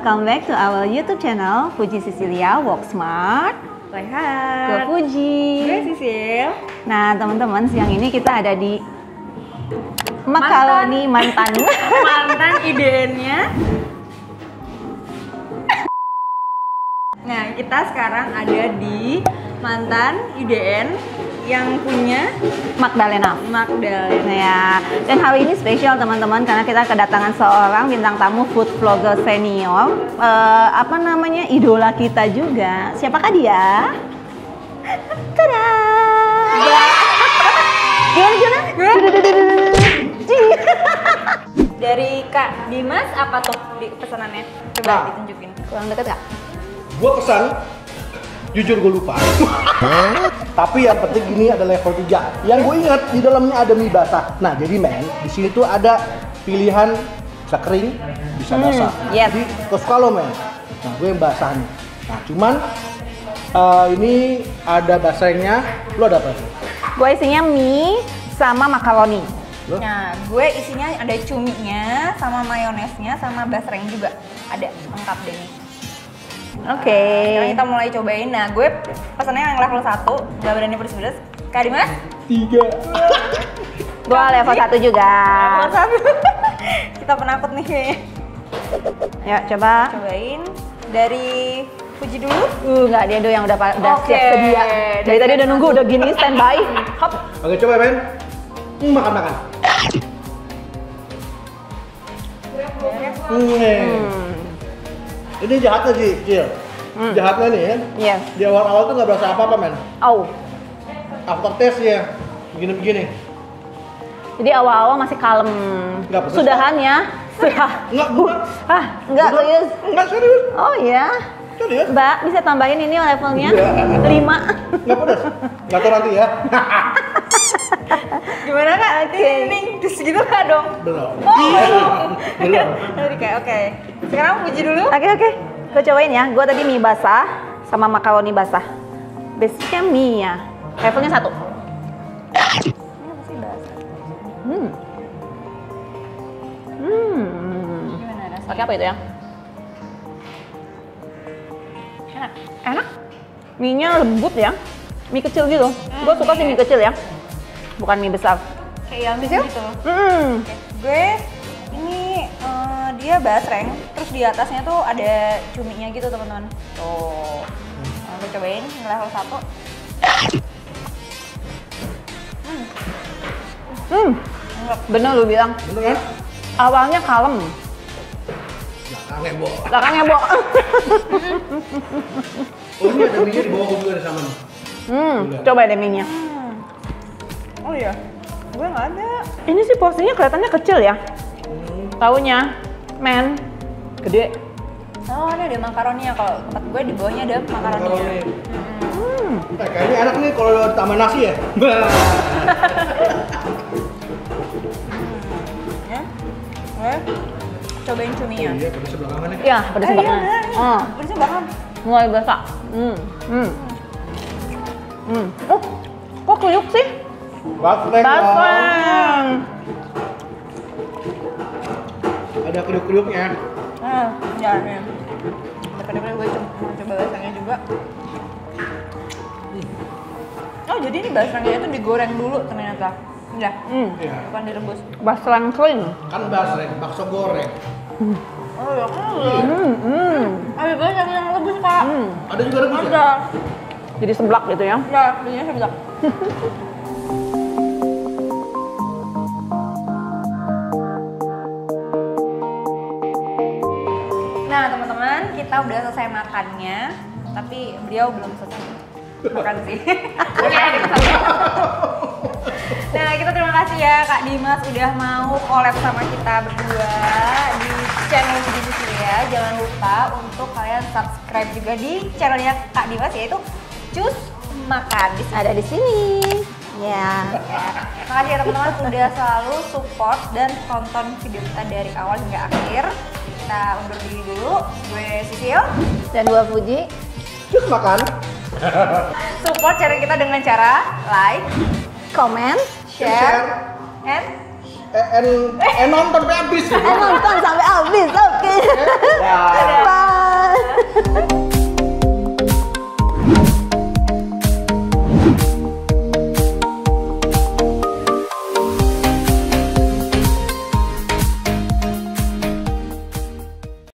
welcome back to our YouTube channel Fuji Cecilia Walk Smart. Sehat. Gue Fuji. Gue Sisil. Nah teman-teman, siang ini kita ada di Makaroni Mantan. Mantan IDN-nya. Nah, kita sekarang ada di mantan IDN yang punya Magdalena. Magdalena. Ya, dan hari ini spesial teman-teman karena kita kedatangan seorang bintang tamu food vlogger senior, idola kita juga. Siapakah dia? Tada! Gimana? Dari Kak Dimas apa tuh di pesanannya? Coba ditunjukin. Kurang deket gak? Gue pesan, jujur gue lupa. Tapi yang penting ini ada level 3. Yang gue ingat di dalamnya ada mie basah. Nah jadi men, di sini tuh ada pilihan bisa kering, bisa basah. Yes. Jadi kesukaan lo men. Nah gue yang basah nih. Nah cuman ini ada basahnya. Lo ada apa? Gue isinya mie sama makaroni. Lo? Nah, gue isinya ada cuminya, sama mayonesnya, sama basreng juga. Ada, lengkap deh nih. Oke. Sekarang kita mulai cobain. Nah, gue pesannya yang level 1, gak berani pedes-pedes. Kak Dimas? 3. Gue level 1 juga. Level 1. Kita penakut nih kayaknya. Ya coba. Cobain dari Fuji dulu. Nggak, dia yang udah Oke. siap sedia. Dari tadi udah nunggu, udah gini standby. Hop. Oke coba men. Makan. Ini jahatnya sih, Cil. Jahatnya nih ya. Iya. Di awal-awal tuh nggak berasa apa-apa men. Oh. After taste ya, begini-begini. Jadi awal-awal masih kalem. Nggak pedes, Sudahannya. Enggak serius. Enggak serius. Oh iya. Serius. Mbak, bisa tambahin ini levelnya? Iya. 5. Nggak pedas. Nggak tahu nanti ya. Gimana Kak? Ting, terus gitu Kak dong? Belum. Belum. Tadi kayak oke. Sekarang Fuji dulu. Oke. Gue cobain ya. Gue tadi mie basah sama makaroni basah. Basicnya mie ya. Levelnya 1. Gimana rasanya? Pakai apa itu ya? Enak. Enak. Mie-nya lembut ya. Mie kecil gitu. Gue suka sih mie kecil ya. Bukan mie besar. Kayak Yami gitu. Hmm. Oke. Gue ini dia basreng, terus di atasnya tuh ada cuminya gitu teman-teman. Tuh. Nah, gue cobain yang level 1. Enggak. Bener lu bilang. Bener kan? Awalnya kalem. Belakangnya Bo. Belakangnya Bo. Oh ini ada mie di bawah juga di sana nih. Coba deh mie-nya. Oh iya. Gue nggak ada. Ini sih porsinya kelihatannya kecil ya. Taunya, men, gede. Oh ada makaroninya. Kalau tempat gue di bawahnya ada makaroninya. Kayaknya enak nih kalau ditambah nasi ya. Ya. Gue cobain cuminya. Iya, pedas belakangan nih. Ya, pedas banget. Iya. Pedasnya bahkan. Mulai basah. Oh, kok kriuk sih? Basreng. Basreng. Ada kriuk-kriuknya. Ya nih. Daripada gue mau coba basrengnya juga. Oh jadi ini basrengnya itu digoreng dulu ternyata. Udah. Iya. Bukan direbus. Basreng kering. Kan basreng, bakso goreng. Oh ya kan. Ada basreng yang rebus Kak. Ada juga rebus ya? Ada. Jadi seblak gitu ya. Ya, belinya sebelah. Nah teman-teman, kita udah selesai makannya, tapi beliau belum selesai makan sih. Nah kita terima kasih ya Kak Dimas udah mau collab sama kita berdua di channel Fuji Cecilia. Jangan lupa untuk kalian subscribe juga di channelnya Kak Dimas yaitu Cus Makan. Ada di sini. Ya. Makasih ya teman-teman udah selalu support dan tonton video kita dari awal hingga akhir. Kita undur diri dulu. Gue Sisil. Dan gua Fuji. Cus makan. Support channel kita dengan cara like, Comment, share, and nonton sampai habis. Nonton sampai habis, oke. Ya. Bye.